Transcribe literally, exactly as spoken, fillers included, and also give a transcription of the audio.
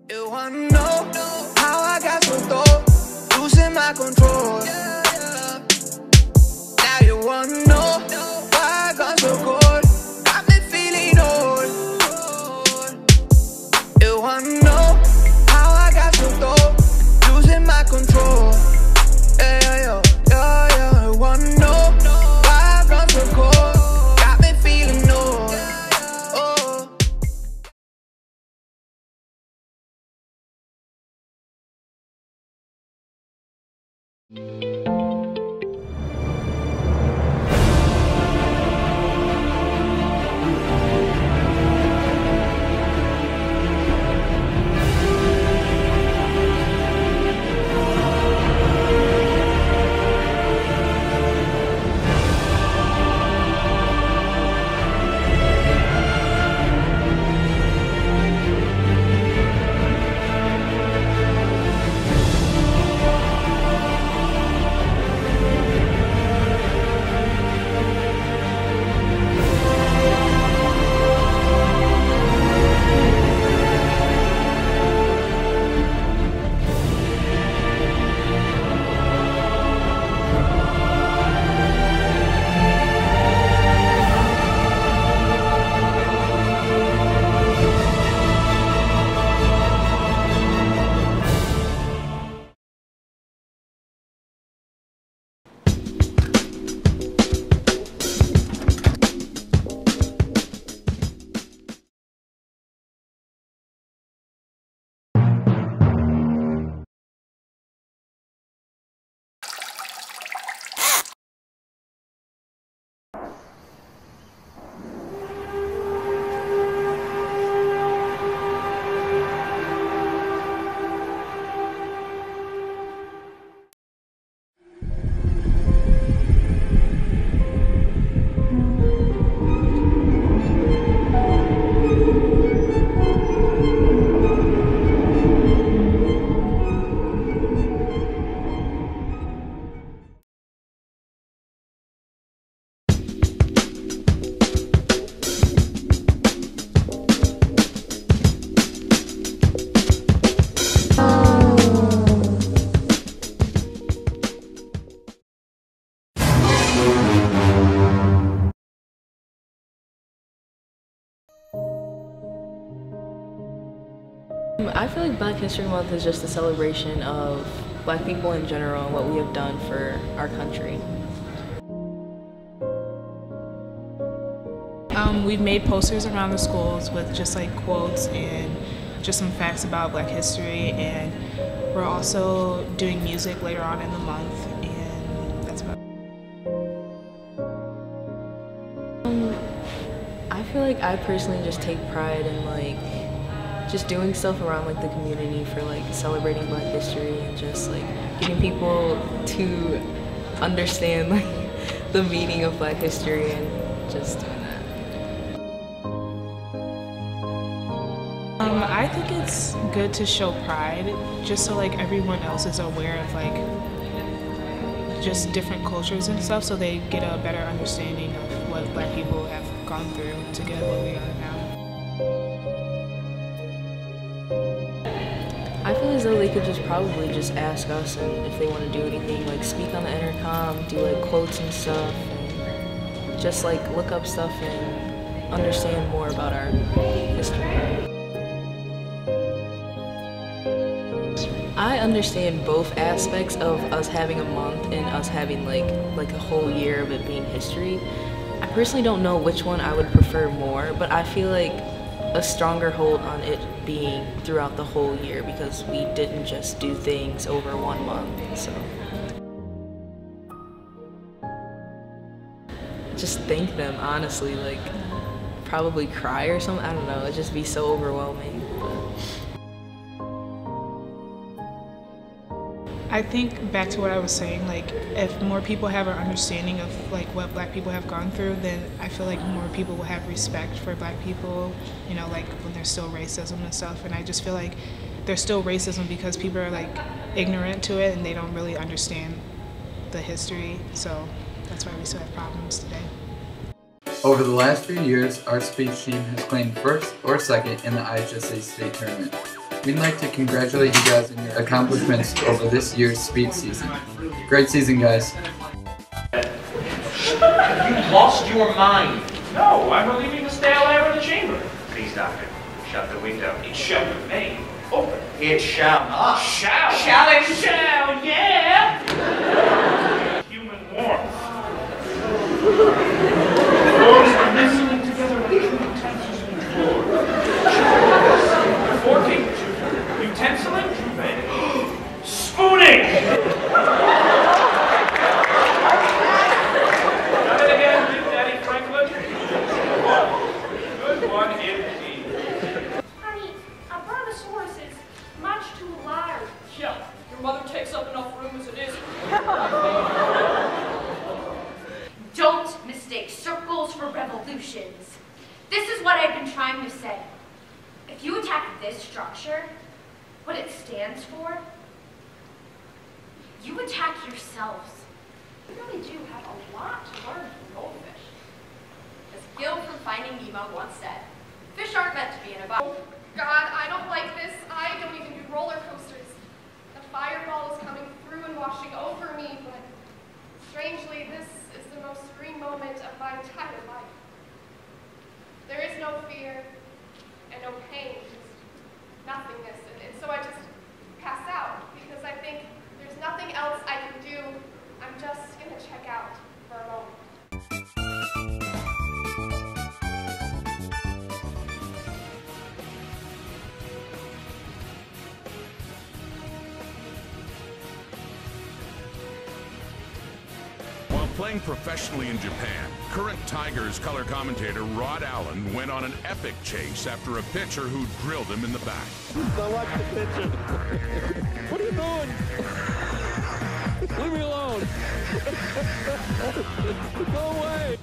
You wanna know how I got so dope, losing my control. Now you wanna know why I got so cold, got me feeling old. You wanna know how I got so dope, losing my control. Yeah, yeah, yeah, yeah. You wanna know why I got so cold, got me feeling old. Oh. I feel like Black History Month is just a celebration of Black people in general and what we have done for our country. Um, we've made posters around the schools with just like quotes and just some facts about Black history, and we're also doing music later on in the month, and that's about it. Um, I feel like I personally just take pride in like just doing stuff around like the community for like celebrating Black history and just like getting people to understand like the meaning of Black history and just doing that. Um, I think it's good to show pride just so like everyone else is aware of like just different cultures and stuff, so they get a better understanding of what Black people have gone through to get where we are now. I feel as though they could just probably just ask us, and if they want to do anything, like speak on the intercom, do like quotes and stuff, and just like look up stuff and understand more about our history. I understand both aspects of us having a month and us having like like a whole year of it being history. I personally don't know which one I would prefer more, but I feel like a stronger hold on it being throughout the whole year because we didn't just do things over one month, so. Just thank them, honestly, like probably cry or something, I don't know, it'd just be so overwhelming. I think back to what I was saying, like if more people have an understanding of like what Black people have gone through, then I feel like more people will have respect for Black people, you know, like when there's still racism and stuff. And I just feel like there's still racism because people are like ignorant to it and they don't really understand the history. So that's why we still have problems today. Over the last few years, our speech team has claimed first or second in the I H S A state tournament. we'd like to congratulate you guys on your accomplishments over this year's speed season. Great season, guys. You lost your mind. No, I'm relieving the stale air in the chamber. Please, Doctor, shut the window. It shall remain open. It shall not. Shall. Shall it? Shall, yeah. Human warmth. Forms are nestling together like two utensils in the floor. Forking. Utensiling. Spooning. Got it again, Big Daddy Franklin? Good one indeed. Honey, a brontosaurus is much too large. Yeah, your mother takes up enough room as it is. Don't mistake circles for revolutions. This is what I've been trying to say. If you attack this structure, what it stands for, you attack yourselves. You really do have a lot to learn from goldfish. As Gil from Finding Nemo once said, fish aren't meant to be in a box. God, I don't like this. I don't even do roller coasters. The fireball is coming through and washing over me, but strangely, this is the most serene moment of my entire life. There is no fear and no pain, just nothingness. And, and so I just pass out because I think there's nothing else I can do. I'm just going to check out for a moment. While playing professionally in Japan, current Tigers color commentator Rod Allen went on an epic chase after a pitcher who drilled him in the back. I like the pitcher. What are you doing? Leave me alone. Go away.